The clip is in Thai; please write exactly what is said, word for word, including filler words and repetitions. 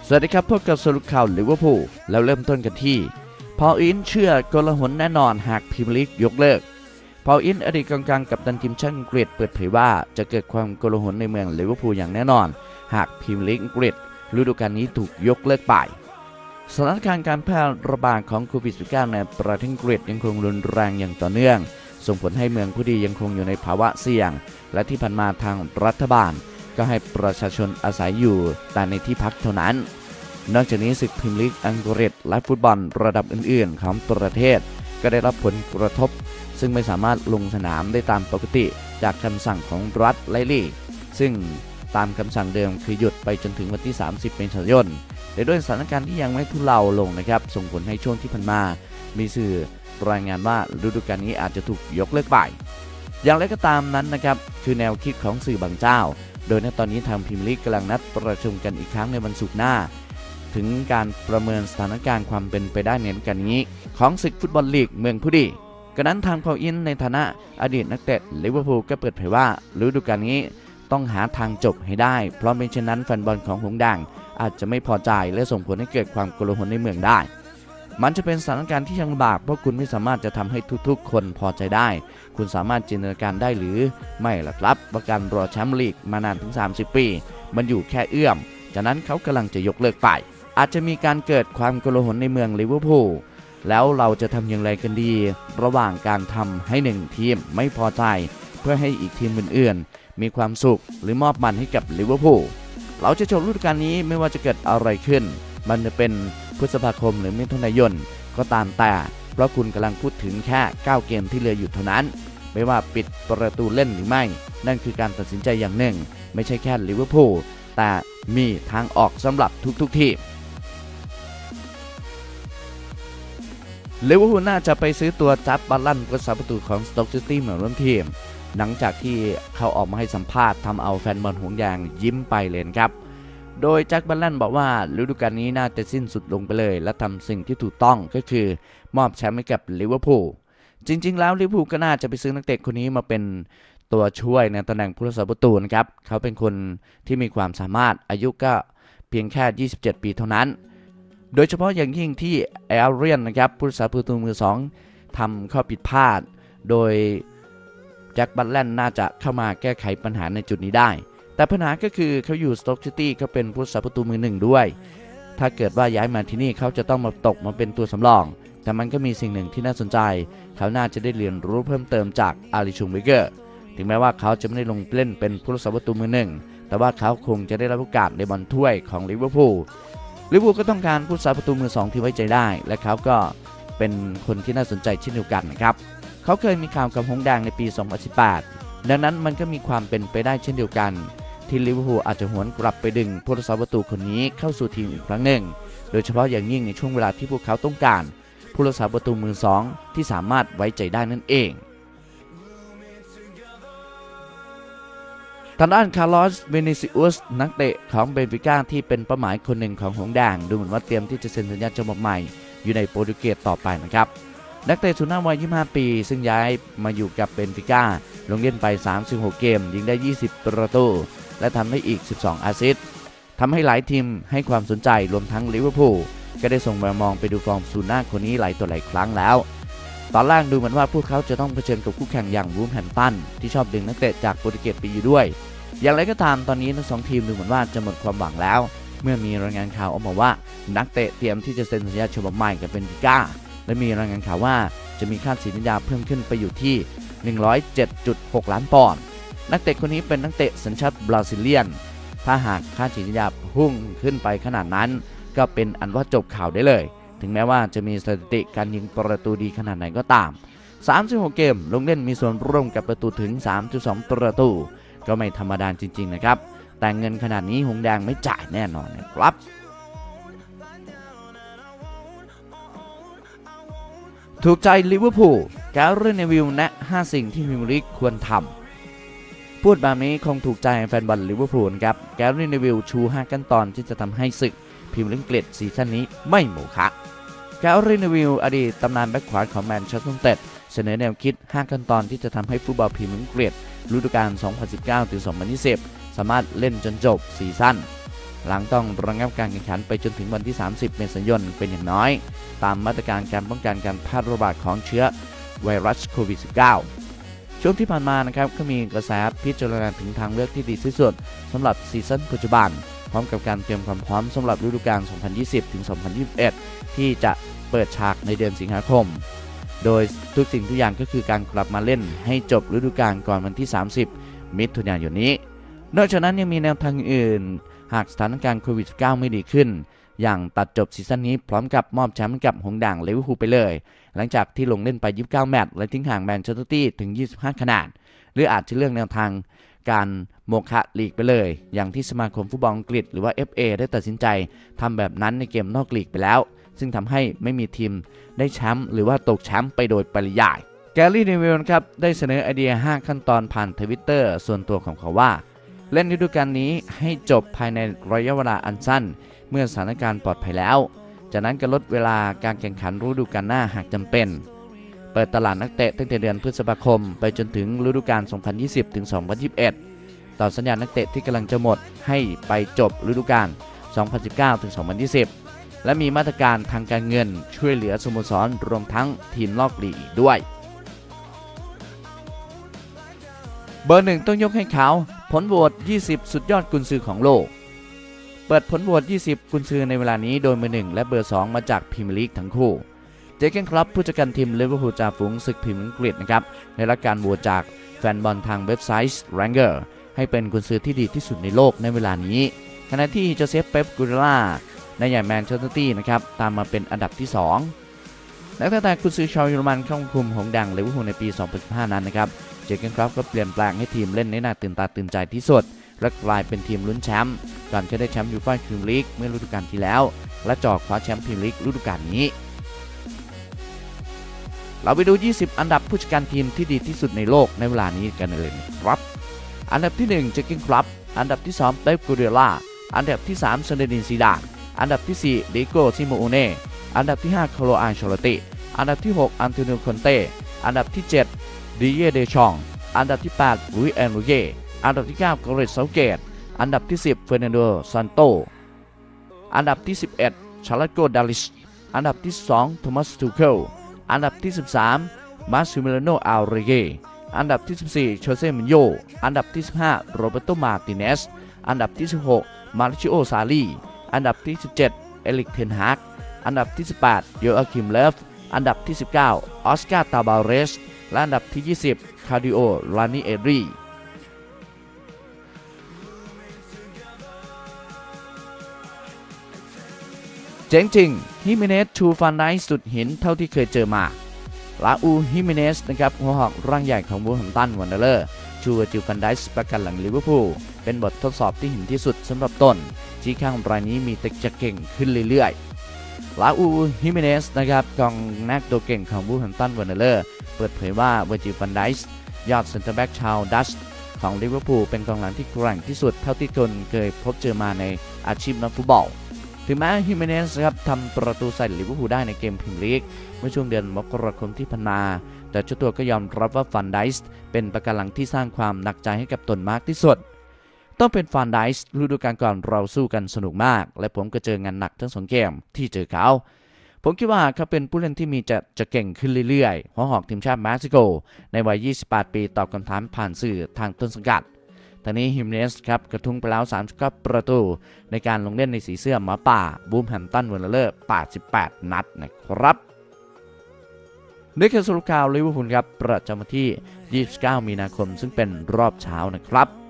สวัสดีครับพบกับสรุปข่าวลิเวอร์พูลแล้วเริ่มต้นกันที่พอลอินเชื่อกลหนแน่นอนหากพรีเมียร์ลีกยกเลิกพอลอินอดีตกองกลางกัปตันทีมชาติอังกฤษเปิดเผยว่าจะเกิดความโกลาหลในเมืองลิเวอร์พูลอย่างแน่นอนหากพรีเมียร์ลีกอังกฤษฤดูกาลนี้ถูกยกเลิกไปสถานการณ์การแพร่ระบาดของโควิด สิบเก้า ในประเทศอังกฤษยังคงรุนแรงอย่างต่อเนื่องส่งผลให้เมืองผู้ดียังคงอยู่ในภาวะเสี่ยงและที่ผ่านมาทางรัฐบาลก็ให้ประชาชนอาศัยอยู่แต่ในที่พักเท่านั้นนอกจากนี้ศึกพรีเมียร์ลีกอังกฤษและฟุตบอลระดับอื่นๆของประเทศก็ได้รับผลกระทบซึ่งไม่สามารถลงสนามได้ตามปกติจากคำสั่งของรัฐและลีกซึ่งตามคำสั่งเดิมคือหยุดไปจนถึงวันที่สามสิบเมษายนแต่ด้วยสถานการณ์ที่ยังไม่ทุเลาลงนะครับส่งผลให้ช่วงที่ผ่านมามีสื่อรายงานว่าฤดูกาลนี้อาจจะถูกยกเลิกไปอย่างไรก็ตามนั้นนะครับคือแนวคิดของสื่อบางเจ้าโดยในตอนนี้ทางพรีเมียร์ลีกกำลังนัดประชุมกันอีกครั้งในวันศุกร์หน้าถึงการประเมินสถานการณ์ความเป็นไปได้ในฤดูกาลนี้ของศึกฟุตบอลลีกเมืองผู้ดีกระนั้นทางพอลอินในฐานะอดีตนักเตะลิเวอร์พูลก็เปิดเผยว่าฤดูกาลนี้ต้องหาทางจบให้ได้เพราะไม่เช่นนั้นแฟนบอลของหงส์แดงอาจจะไม่พอใจและส่งผลให้เกิดความโกลาหลในเมืองได้มันจะเป็นสถานการณ์ที่ยังลำบากเพราะคุณไม่สามารถจะทำให้ทุกๆคนพอใจได้คุณสามารถจินตนาการได้หรือไม่ล่ะครับว่าการรอแชมป์ลีกมานานถึงสามสิบปีมันอยู่แค่เอื้อมจากนั้นเขากำลังจะยกเลิกไปอาจจะมีการเกิดความโกลาหลในเมืองลิเวอร์พูลแล้วเราจะทำอย่างไรกันดีระหว่างการทำให้หนึ่งทีมไม่พอใจเพื่อให้อีกทีมอื่นๆมีความสุขหรือมอบมันให้กับลิเวอร์พูลเราจะจบฤดูกาลนี้ไม่ว่าจะเกิดอะไรขึ้นมันจะเป็นพฤษภาคมหรือมิถุนายนก็ตามแต่เพราะคุณกำลังพูดถึงแค่เก้าเกมที่เหลืออยู่เท่านั้นไม่ว่าปิดประตูเล่นหรือไม่นั่นคือการตัดสินใจอย่างหนึ่งไม่ใช่แค่ลิเวอร์พูลแต่มีทางออกสำหรับทุกๆทีมลิเวอร์พูลน่าจะไปซื้อตัวจับบัลลันผู้รักษาประตูของสโต๊กซิตี้มาร่วมทีมหลังจากที่เขาออกมาให้สัมภาษณ์ทำเอาแฟนบอลหงส์แดงยิ้มไปเลยครับโดยแจ็คบัลลันบอกว่าฤดูกาลนี้น่าจะสิ้นสุดลงไปเลยและทำสิ่งที่ถูกต้องก็คือมอบแชมป์ให้กับลิเวอร์พูลจริงๆแล้วลิเวอร์พูลก็น่าจะไปซื้อนักเตะคนนี้มาเป็นตัวช่วยในตำแหน่งผู้รักษาประตูนะครับเขาเป็นคนที่มีความสามารถอายุก็เพียงแค่ยี่สิบเจ็ดปีเท่านั้นโดยเฉพาะอย่างยิ่งที่แอลเรียนนะครับผู้รักษาประตูมือสองทำข้อผิดพลาดโดยแจ็คบัลลันน่าจะเข้ามาแก้ไขปัญหาในจุดนี้ได้แต่ปัญหาก็คือเขาอยู่สโต๊กซิตี้เขาเป็นผู้รักษาประตูมือหนึ่งด้วยถ้าเกิดว่าย้ายมาที่นี่เขาจะต้องมาตกมาเป็นตัวสำรองแต่มันก็มีสิ่งหนึ่งที่น่าสนใจเขาน่าจะได้เรียนรู้เพิ่มเติมจากอาริชุงเวเกอร์ถึงแม้ว่าเขาจะไม่ได้ลงเล่นเป็นผู้รักษาประตูมือหนึ่งแต่ว่าเขาคงจะได้รับโอกาสในบอลถ้วยของลิเวอร์พูลลิเวอร์พูลก็ต้องการผู้รักษาประตูมือสองที่ไว้ใจได้และเขาก็เป็นคนที่น่าสนใจเช่นเดียวกันนะครับเขาเคยมีข่าวกับหงส์แดงในปีสองพันสิบแปดดังนั้นมันก็มีความเป็นไปได้เช่นเดียวกันที่ลิเวอร์พูลอาจจะหวนกลับไปดึงผู้รักษาประตูคนนี้เข้าสู่ทีมอีกครั้งหนึ่งโดยเฉพาะอย่างยิ่งในช่วงเวลาที่พวกเขาต้องการผู้รักษาประตูมือสองที่สามารถไว้ใจได้นั่นเองทางด้านคาร์ลอส เวนิซิอุสนักเตะของเบนฟิก้าที่เป็นเป้าหมายคนหนึ่งของหงส์แดงดูเหมือนว่าเตรียมที่จะเซ็นสัญญาฉบับใหม่อยู่ในโปรตุเกสต่อไปนะครับนักเตะศูนย์หน้าวัยยี่สิบห้าปีซึ่งย้ายมาอยู่กับเบนฟิก้าลงเล่นไปสามสิบหกเกมยิงได้ยี่สิบประตูและทำได้อีกสิบสองแอสซิสต์ทำให้หลายทีมให้ความสนใจรวมทั้งลิเวอร์พูลก็ได้ส่งแววมองไปดูฟอร์มศูนย์หน้าคนนี้หลายต่อหลายครั้งแล้วตอนแรกดูเหมือนว่าพวกเขาจะต้องเผชิญกับคู่แข่งอย่างวูฟแฮมป์ตันที่ชอบดึงนักเตะจากโปรตุเกสไปอยู่ด้วยอย่างไรก็ตามตอนนี้ทั้งสองทีมดูเหมือนว่าจะหมดความหวังแล้วเมื่อมีรายงานข่าวออกมาว่านักเตะเตรียมที่จะเซ็นสัญญาฉบับใหม่กับเบนฟิก้าและมีรายงานข่าวว่าจะมีค่าสัญญาเพิ่มขึ้นไปอยู่ที่ หนึ่งร้อยเจ็ดจุดหก ล้านปอนด์นักเตะคนนี้เป็นนักเตะสัญชาติบราซิเลียนถ้าหากค่าสัญญาพุ่งขึ้นไปขนาดนั้นก็เป็นอันว่าจบข่าวได้เลยถึงแม้ว่าจะมีสถิติการยิงประตูดีขนาดไหนก็ตามสามสิบหกเกมลงเล่นมีส่วนร่วมกับประตูถึง สามจุดสอง ประตูก็ไม่ธรรมดาจริงๆนะครับแต่เงินขนาดนี้หงส์แดงไม่จ่ายแน่นอนนะครับถูกใจลิเวอร์พูลแกเรน เนวิลแนะห้าสิ่งที่พรีเมียร์ลีกควรทำพูดแบบนี้คงถูกใจแฟนบอลลิเวอร์พูลครับแกเรน เนวิลชูห้าขั้นตอนที่จะทำให้ศึกพรีเมียร์ลีกอังกฤษซีซั่นนี้ไม่โมฆะแกเรน เนวิลอดีตตำนานแบ็คขวาของแมนเชสเตอร์ยูไนเต็ดเสนอแนวคิดห้าขั้นตอนที่จะทำให้ฟุตบอลพรีเมียร์ลีกอังกฤษฤดูกาล สองพันสิบเก้าถึงสองพันยี่สิบ สามารถเล่นจนจบซีซั่นหลังต้องระงับการแข่งขันไปจนถึงวันที่ สามสิบ เมษายนเป็นอย่างน้อยตามมาตรการการป้องกันการแพร่ระบาดของเชื้อไวรัสโควิด สิบเก้า ช่วงที่ผ่านมานะครับก็มีกระแสพิจารณาถึงทางเลือกที่ดีที่สุดสำหรับซีซั่นปัจจุบันพร้อมกับการเตรียมความพร้อมสำหรับฤดูกาล สองพันยี่สิบ ถึง สองพันยี่สิบเอ็ด ที่จะเปิดฉากในเดือนสิงหาคมโดยทุกสิ่งทุกอย่างก็คือการกลับมาเล่นให้จบฤดูกาลก่อนวันที่ สามสิบ มิถุนายนนี้นอกจากนั้นยังมีแนวทางอื่นหากสถานการณ์โควิด สิบเก้า ไม่ดีขึ้นอย่างตัดจบซีซั่นนี้พร้อมกับมอบแชมป์กับหงส์ด่างลิเวอร์พูลไปเลยหลังจากที่ลงเล่นไป ยี่สิบเก้า แมตช์และทิ้งห่างแมนเชสเตอร์ซิตี้ถึง ยี่สิบห้า คะแนนหรืออาจจะเลือกแนวทางการโมฆะลีกไปเลยอย่างที่สมาคมฟุตบอลอังกฤษหรือว่า เอฟ เอ ได้ตัดสินใจทำแบบนั้นในเกมนอกลีกไปแล้วซึ่งทำให้ไม่มีทีมได้แชมป์หรือว่าตกแชมป์ไปโดยปริยายแกรี่เนวิลครับได้เสนอไอเดียห้าขั้นตอนผ่านทวิตเตอร์ส่วนตัวของเขาว่าเล่นฤดูกาลนี้ให้จบภายในระยะเวลาอันสั้นเมื่อสถานการณ์ปลอดภัยแล้วจากนั้นก็ลดเวลาการแข่งขันฤดูกาลหน้าหากจำเป็นเปิดตลาดนักเตะตั้งแต่เดือนพฤษภาคมไปจนถึงฤดูกาล สองพันยี่สิบ ถึง สองพันยี่สิบเอ็ด ต่อสัญญานักเตะที่กำลังจะหมดให้ไปจบฤดูกาล สองพันสิบเก้า ถึง สองพันยี่สิบ และมีมาตรการทางการเงินช่วยเหลือสโมสรรวมทั้งทีมนอกลีกอีกด้วยเบอร์หนึ่งต้องยกให้เขาผลโหวตยี่สิบสุดยอดกุนซือของโลกเปิดผลโหวตยี่สิบกุนซือในเวลานี้โดยเบอร์หนึ่งและเบอร์สองมาจากพรีเมียร์ลีกทั้งคู่เจอร์เก้นคล็อปผู้จัดการทีมลิเวอร์พูลจ่าฝูงศึกพรีเมียร์อังกฤษนะครับได้รับการโหวตจากแฟนบอลทางเว็บไซต์ Ranger ให้เป็นกุนซือที่ดีที่สุดในโลกในเวลานี้ขณะที่โจเซฟเป๊ปกูเรล่าในใหญ่แมนเชสเตอร์ซิตี้นะครับตามมาเป็นอันดับที่สองและตั้งแต่กุนซือชาวเยอรมันเข้าคุมหงส์ด่างลิเวอร์พูลในปี สองพันสิบห้า นั้นนะครับเจอร์เก้นคล็อปก็เปลี่ยนแปลงให้ทีมเล่นในน่าตื่นตาตื่นใจที่สุดและกลายเป็นทีมลุ้นแชมป์ก่อนจะได้แชมป์ยูฟ่าพรีเมียร์ลีกเมื่อฤดูกาลที่แล้วและจ่อคว้าแชมป์พรีเมียร์ลีกฤดูกาลนี้เราไปดูยี่สิบอันดับผู้จัดการทีมที่ดีที่สุดในโลกในเวลานี้กันเลยครับอันดับที่หนึ่งเจอร์เก้นคล็อปอันดับที่สองเป๊ปกูเรล่าอันดับที่สามซินเดดินซีดานอันดับที่สี่ดิโก้ซิโมโอเน่อันดับที่ห้าคาร์โลอันเชลติอันดับที่หกอันโตนิโอคอนเต้อันดับที่เจ็ดดิเยเดชองอันดับที่แปดลุยส์แอนริเก้อันดับที่เก้าเกเรตเซาเกตอันดับที่สิบเฟอร์นันโดซันโตอันดับที่สิบเอ็ดชาร์ลโกดาลิชอันดับที่สิบสองโทมัสทูเคิลอันดับที่สิบสามมาซิมิลาโนอัลเรเกอันดับที่สิบสี่โชเซ่มินโยอันดับที่สิบห้าโรเบโตมาร์ติเนสอันดับที่สิบหกมาริชิโอซาลีอันดับที่สิบเจ็ดเอลิกเทนฮากอันดับที่สิบแปดโยอาคิมเลฟอันดับที่สิบเก้าออสการ์ตาบาเรสและอันดับที่ยี่สิบคาร์ดิโอลานิเอรีเจ๋งจริงฮิเมเนสชูฟันไดสุดหินเท่าที่เคยเจอมาลาอูฮิเมเนสนะครับหัวหอกร่างใหญ่ของวูแฮมป์ตันวันเดอร์ชูจิวฟันไดส์ประกันหลังลิเวอร์พูลเป็นบททดสอบที่หินที่สุดสำหรับต้นที่ข้างรายนี้มีแต่จะเก่งขึ้นเรื่อยๆลาอูฮิเมเนสนะครับกองนักตัวเก่งของวูแฮมป์ตันวันเดอร์เปิดเผยว่าเวอร์จิลฟันไดส์ยอดเซ็นเตอร์แบ็กชาวดัชของลิเวอร์พูลเป็นกองหลังที่แกร่งที่สุดเท่าที่ตนเคยพบเจอมาในอาชีพนักฟุตบอลถึงแม้ฮิเมเนสครับทำประตูใส่ลิเวอร์พูลได้ในเกมพรีเมียร์ลีกเมื่อช่วงเดือนมกราคมที่ผ่านมาแต่เจ้าตัวก็ยอมรับว่าฟันไดส์เป็นประกันหลังที่สร้างความหนักใจให้กับตนมากที่สุดต้องเป็นฟันไดส์ฤดูกาลก่อนเราสู้กันสนุกมากและผมก็เจองานหนักทั้งสองเกมที่เจอเขาผมคิดว่าเขาเป็นผู้เล่นที่มีจะจะเก่งขึ้นเรื่อยๆหัวหอกทีมชาติเม็กซิโกในวัยยี่สิบแปดปีตอบคำถามผ่านสื่อทางต้นสังกัดตอนนี้ฮิมเนสครับกระทุ้งไปแล้วสามสิบเก้าประตูในการลงเล่นในสีเสื้อหมาป่าบูมแฮมป์ตันวันเดอร์แปดสิบแปดนัดนะครับนี่คือสรุปข่าวลิเวอร์พูลครับประจำวันที่ยี่สิบเก้ามีนาคมซึ่งเป็นรอบเช้านะครับ